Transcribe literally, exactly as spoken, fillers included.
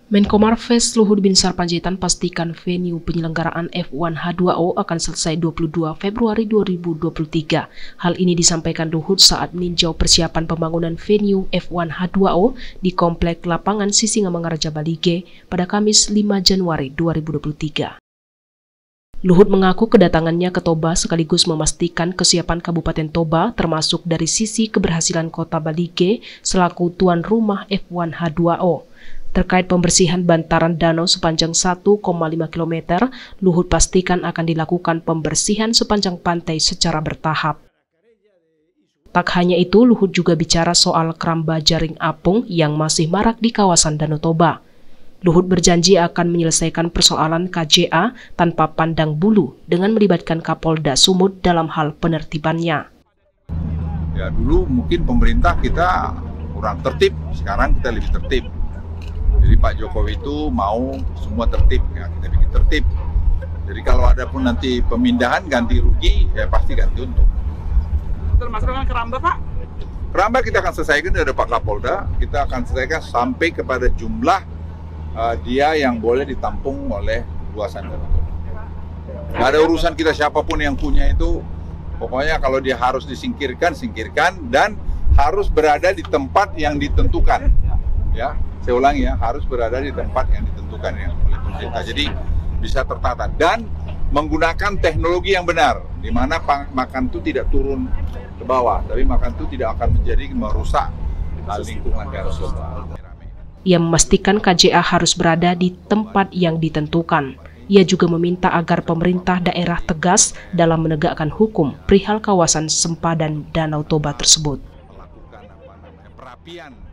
Menko Marves Luhut Binsar Panjaitan pastikan venue penyelenggaraan F satu H dua O akan selesai dua puluh dua Februari dua ribu dua puluh tiga. Hal ini disampaikan Luhut saat meninjau persiapan pembangunan venue F satu H dua O di Komplek Lapangan Sisingamangaraja Balige pada Kamis lima Januari dua ribu dua puluh tiga. Luhut mengaku kedatangannya ke Toba sekaligus memastikan kesiapan Kabupaten Toba termasuk dari sisi keberhasilan Kota Balige selaku tuan rumah F satu H dua O. Terkait pembersihan bantaran danau sepanjang satu koma lima kilometer, Luhut pastikan akan dilakukan pembersihan sepanjang pantai secara bertahap. Tak hanya itu, Luhut juga bicara soal keramba jaring apung yang masih marak di kawasan Danau Toba. Luhut berjanji akan menyelesaikan persoalan K J A tanpa pandang bulu dengan melibatkan Kapolda Sumut dalam hal penertibannya. Ya, dulu mungkin pemerintah kita kurang tertib, sekarang kita lebih tertib. Jadi Pak Jokowi itu mau semua tertib, ya kita bikin tertib. Jadi kalau ada pun nanti pemindahan ganti rugi, ya pasti ganti untung. Termasuk dengan keramba, Pak? Keramba kita akan selesaikan dari Pak Kapolda, kita akan selesaikan sampai kepada jumlah uh, dia yang boleh ditampung oleh luasan danau. Gak ada urusan kita siapapun yang punya itu, pokoknya kalau dia harus disingkirkan, singkirkan, dan harus berada di tempat yang ditentukan. Ya. Saya ulangi ya, harus berada di tempat yang ditentukan ya, oleh pemerintah. Jadi bisa tertata dan menggunakan teknologi yang benar, di mana makan itu tidak turun ke bawah, tapi makan itu tidak akan menjadi merusak lingkungan danau Toba. Ia memastikan K J A harus berada di tempat yang ditentukan. Ia juga meminta agar pemerintah daerah tegas dalam menegakkan hukum perihal kawasan sempadan Danau Toba tersebut. Melakukan apa namanya, perapian